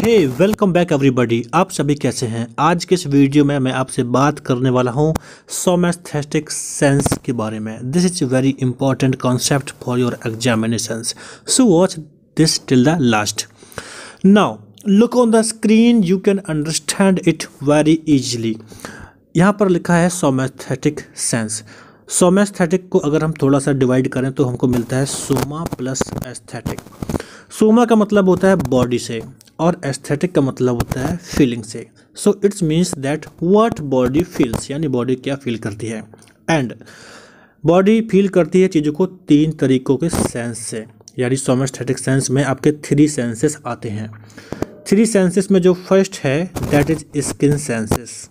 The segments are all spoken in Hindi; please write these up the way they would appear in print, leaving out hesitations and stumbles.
हे वेलकम बैक एवरीबॉडी। आप सभी कैसे हैं? आज के इस वीडियो में मैं आपसे बात करने वाला हूं सोमैस्थेटिक सेंस के बारे में। This is very important concept for your examinations, so watch this till the last. Now look on the screen, you can understand it very easily. यहाँ पर लिखा है सोमैस्थेटिक सेंस। सोमैस्थेटिक को अगर हम थोड़ा सा डिवाइड करें तो हमको मिलता है सोमा प्लस एस्थेटिक। सोमा का मतलब होता है बॉडी से और एस्थेटिक का मतलब होता है फीलिंग से। So it's means that what body feels, यानी बॉडी क्या फील करती है। एंड बॉडी फील करती है चीज़ों को तीन तरीकों के सेंस से, यानी सोमैस्थेटिक सेंस में आपके थ्री सेंसेस आते हैं। थ्री सेंसेस में जो फर्स्ट है that is skin senses.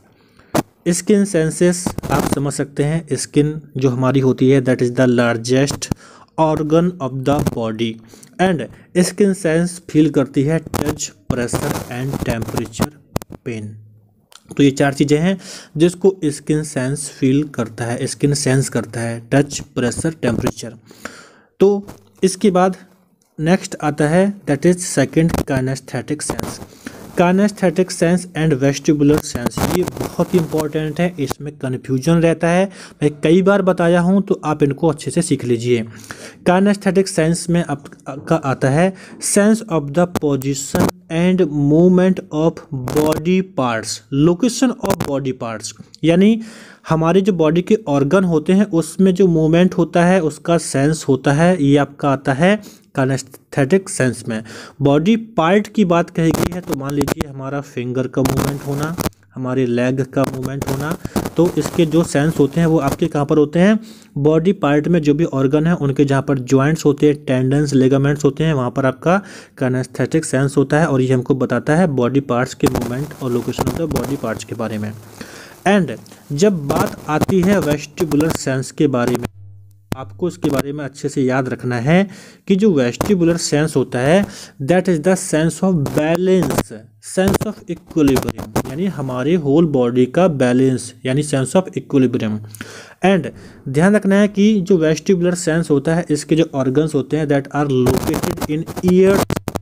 Skin senses आप समझ सकते हैं, स्किन जो हमारी होती है that is the largest organ of the body and skin sense feel करती है touch, pressure and temperature, pain. तो ये चार चीज़ें हैं जिसको स्किन सेंस फील करता है, स्किन सेंस करता है, टच, प्रेशर, टेम्परेचर। तो इसके बाद नेक्स्ट आता है that is second kinesthetic sense. Kinesthetic sense and vestibular sense, ये बहुत ही इंपॉर्टेंट है, इसमें कन्फ्यूजन रहता है। मैं कई बार बताया हूँ तो आप इनको अच्छे से सीख लीजिए। काइनेस्थेटिक सेंस में आपका आता है sense of the position and movement of body parts, location of body parts, यानी हमारे जो बॉडी के ऑर्गन होते हैं उसमें जो मूवमेंट होता है उसका सेंस होता है, ये आपका आता है काइनेस्थेटिक सेंस में। बॉडी पार्ट की बात कही गई है तो मान लीजिए हमारा फिंगर का मूवमेंट होना, हमारे लेग का मूवमेंट होना, तो इसके जो सेंस होते हैं वो आपके कहाँ पर होते हैं, बॉडी पार्ट में जो भी ऑर्गन है उनके जहाँ पर जॉइंट्स होते हैं, टेंडन्स, लिगामेंट्स होते हैं, वहाँ पर आपका काइनेस्थेटिक सेंस होता है और ये हमको बताता है बॉडी पार्ट्स के मूवमेंट और location of the body parts के बारे में। एंड जब बात आती है वेस्टिबुलर सेंस के बारे में, आपको इसके बारे में अच्छे से याद रखना है कि जो वेस्टिबुलर सेंस होता है that is the sense of balance, sense of equilibrium, यानी हमारे होल बॉडी का बैलेंस, यानी सेंस ऑफ इक्विलिब्रियम। एंड ध्यान रखना है कि जो वेस्टिबुलर सेंस होता है इसके जो ऑर्गन्स होते हैं that are located in ear,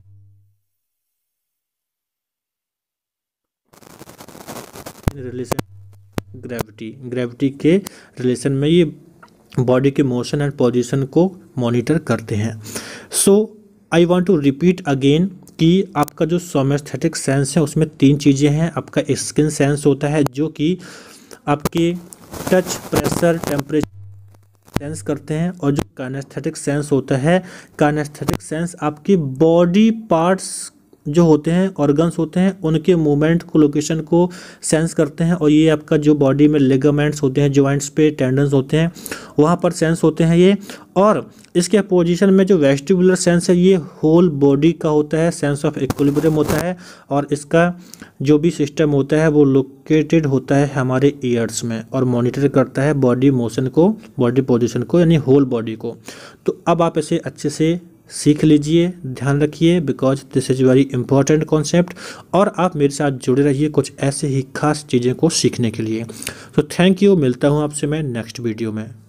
relation gravity के रिलेशन में ये बॉडी के मोशन एंड पोजीशन को मॉनिटर करते हैं। So I want to repeat again कि आपका जो सोमैस्थेटिक सेंस है उसमें तीन चीज़ें हैं। आपका स्किन सेंस होता है जो कि आपके टच, प्रेशर, टेम्परेचर सेंस करते हैं, और जो काइनेस्थेटिक सेंस होता है, काइनेस्थेटिक सेंस आपकी बॉडी पार्ट्स जो होते हैं, ऑर्गन्स होते हैं, उनके मूवमेंट को, लोकेशन को सेंस करते हैं, और ये आपका जो बॉडी में लिगामेंट्स होते हैं, जॉइंट्स पे टेंडन्स होते हैं, वहाँ पर सेंस होते हैं ये। और इसके अपोजिशन में जो वेस्टिबुलर सेंस है ये होल बॉडी का होता है, सेंस ऑफ इक्विलिब्रियम होता है, और इसका जो भी सिस्टम होता है वो लोकेटेड होता है हमारे ईयर्स में और मॉनिटर करता है बॉडी मोशन को, बॉडी पोजीशन को, यानी होल बॉडी को। तो अब आप इसे अच्छे से सीख लीजिए, ध्यान रखिए, because this is very important concept, और आप मेरे साथ जुड़े रहिए कुछ ऐसे ही खास चीज़ें को सीखने के लिए। तो थैंक यू, मिलता हूँ आपसे मैं नेक्स्ट वीडियो में।